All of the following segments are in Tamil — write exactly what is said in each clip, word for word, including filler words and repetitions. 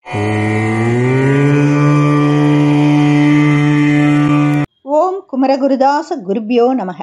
ஓம் குமரகுருதாச குருபியோ நமக.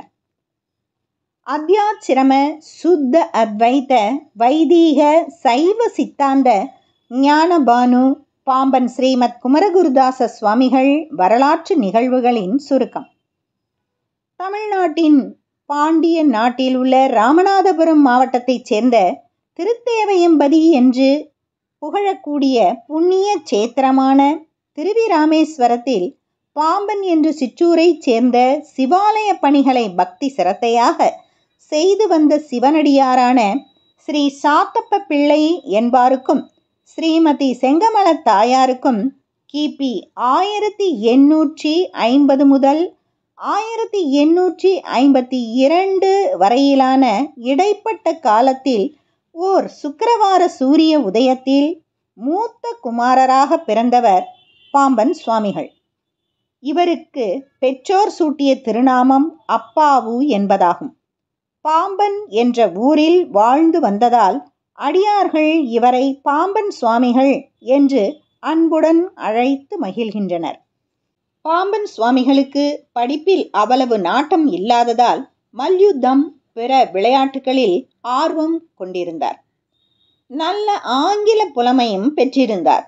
அத்யாச்சிரம சுத்த அத்வைத வைதீக சைவ சித்தாந்த ஞானபானு பாம்பன் ஸ்ரீமத் குமரகுருதாச சுவாமிகள் வரலாற்று நிகழ்வுகளின் சுருக்கம். தமிழ்நாட்டின் பாண்டிய நாட்டில் உள்ள ராமநாதபுரம் மாவட்டத்தைச் சேர்ந்த திருத்தேவையம்பதி என்று புகழக்கூடிய புண்ணிய சேத்திரமான திருவிராமேஸ்வரத்தில் பாம்பன் என்று சிற்றூரைச் சேர்ந்த சிவாலய பணிகளை பக்தி சிரத்தையாக செய்து வந்த சிவனடியாரான ஸ்ரீ சாத்தப்ப பிள்ளை என்பாருக்கும் ஸ்ரீமதி செங்கமல தாயாருக்கும் கிபி ஆயிரத்தி எண்ணூற்றி ஐம்பது முதல் ஆயிரத்தி எண்ணூற்றி ஐம்பத்தி இரண்டு வரையிலான இடைப்பட்ட காலத்தில் ஓர் சுக்கிரவார சூரிய உதயத்தில் மூத்த குமாரராக பிறந்தவர் பாம்பன் சுவாமிகள். இவருக்கு பெற்றோர் சூட்டிய திருநாமம் அப்பாவு என்பதாகும். பாம்பன் என்ற ஊரில் வாழ்ந்து வந்ததால் அடியார்கள் இவரை பாம்பன் சுவாமிகள் என்று அன்புடன் அழைத்து மகிழ்கின்றனர். பாம்பன் சுவாமிகளுக்கு படிப்பில் அவ்வளவு நாட்டம் இல்லாததால் மல்யுத்தம் பிற விளையாட்டுகளில் ஆர்வம் கொண்டிருந்தார். நல்ல ஆங்கில புலமையும் பெற்றிருந்தார்.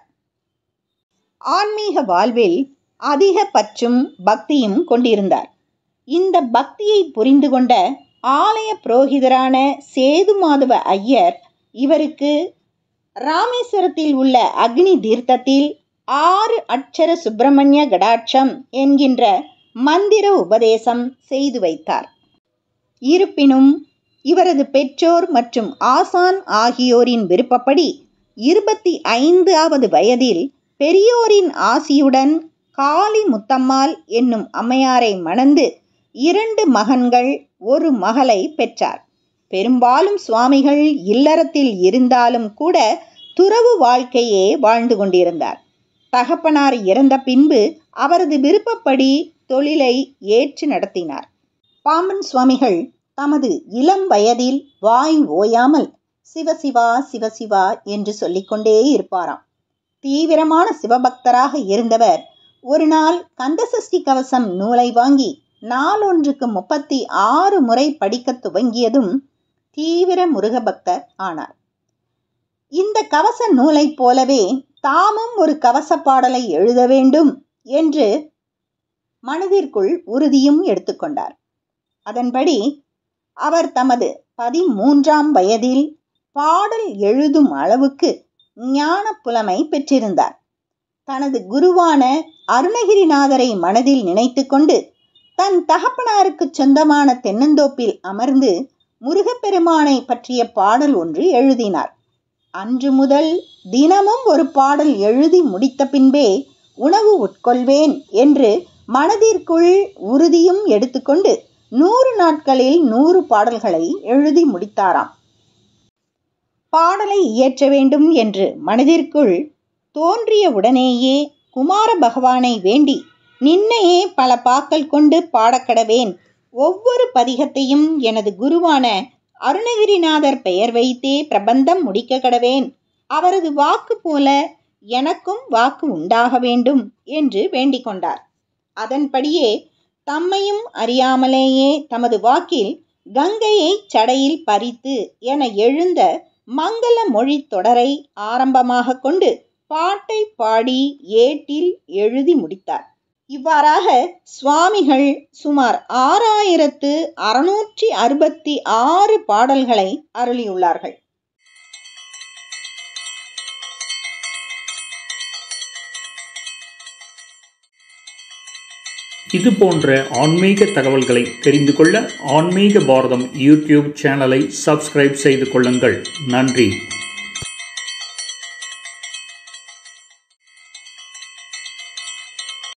ஆன்மீக வாழ்வில் அதிக பற்றும் பக்தியும் கொண்டிருந்தார். இந்த பக்தியை புரிந்து கொண்ட ஆலய புரோகிதரான சேதுமாதவ ஐயர் இவருக்கு ராமேஸ்வரத்தில் உள்ள அக்னி தீர்த்தத்தில் ஆறு அட்சர சுப்பிரமணிய கடாட்சம் என்கின்ற மந்திர உபதேசம் செய்து வைத்தார். இருப்பினும் இவரது பெற்றோர் மற்றும் ஆசான் ஆகியோரின் விருப்பப்படி இருபத்தி ஐந்தாவது வயதில் பெரியோரின் ஆசியுடன் காளி முத்தம்மாள் என்னும் அம்மையாரை மணந்து இரண்டு மகன்கள் ஒரு மகளை பெற்றார். பெரும்பாலும் சுவாமிகள் இல்லறத்தில் இருந்தாலும் கூட துறவு வாழ்க்கையே வாழ்ந்து கொண்டிருந்தார். தகப்பனார் இறந்த பின்பு அவரது விருப்பப்படி தொழிலை ஏற்று நடத்தினார். பாம்பன் சுவாமிகள் தமது இளம் வயதில் வாய் ஓயாமல் சிவசிவா சிவசிவா என்று சொல்லிக்கொண்டே இருப்பாராம். தீவிரமான சிவபக்தராக இருந்தவர் ஒரு நாள் கந்தசஷ்டி கவசம் நூலை வாங்கி நாளொன்றுக்கு முப்பத்தி ஆறு முறை படிக்க துவங்கியதும் தீவிர முருகபக்தர் ஆனார். இந்த கவச நூலை போலவே தாமும் ஒரு கவச பாடலை எழுத வேண்டும் என்று மனதிற்குள் உறுதியும் எடுத்துக்கொண்டார். அதன்படி அவர் தமது பதிமூன்றாம் வயதில் பாடல் எழுதும் அளவுக்கு ஞான புலமை பெற்றிருந்தார். தனது குருவான அருணகிரிநாதரை மனதில் நினைத்து கொண்டு தன் தகப்பனாருக்கு சொந்தமான தென்னந்தோப்பில் அமர்ந்து முருகப்பெருமானை பற்றிய பாடல் ஒன்று எழுதினார். அன்று முதல் தினமும் ஒரு பாடல் எழுதி முடித்த பின்பே உணவு உட்கொள்வேன் என்று மனதிற்குள் உறுதியும் எடுத்துக்கொண்டு நூறு நாட்களில் நூறு பாடல்களை எழுதி முடித்தாராம். பாடலை இயற்ற வேண்டும் என்று மனதிற்குள் தோன்றிய உடனேயே குமார பகவானை வேண்டி நின்னையே பல பாக்கள் கொண்டு பாடக்கடவேன், ஒவ்வொரு பதிகத்தையும் எனது குருவான அருணகிரிநாதர் பெயர் வைத்தே பிரபந்தம் முடிக்க கடவேன், அவரது வாக்கு போல எனக்கும் வாக்கு உண்டாக வேண்டும் என்று வேண்டிக் கொண்டார். அதன்படியே தம்மையும் அறியாமலேயே தமது வாக்கில் கங்கையை சடையில் பறித்து என எழுந்த மங்கள மொழி தொடரை ஆரம்பமாக கொண்டு பாட்டை பாடி ஏட்டில் எழுதி முடித்தார். இவ்வாறாக சுவாமிகள் சுமார் ஆறாயிரத்து அறுநூற்றி அறுபத்தி ஆறு பாடல்களை அருளியுள்ளார்கள். இது போன்ற ஆன்மீக தகவல்களை தெரிந்து கொள்ள ஆன்மீக பாரதம் யூடியூப் சேனலை சப்ஸ்கிரைப் செய்து கொள்ளுங்கள். நன்றி.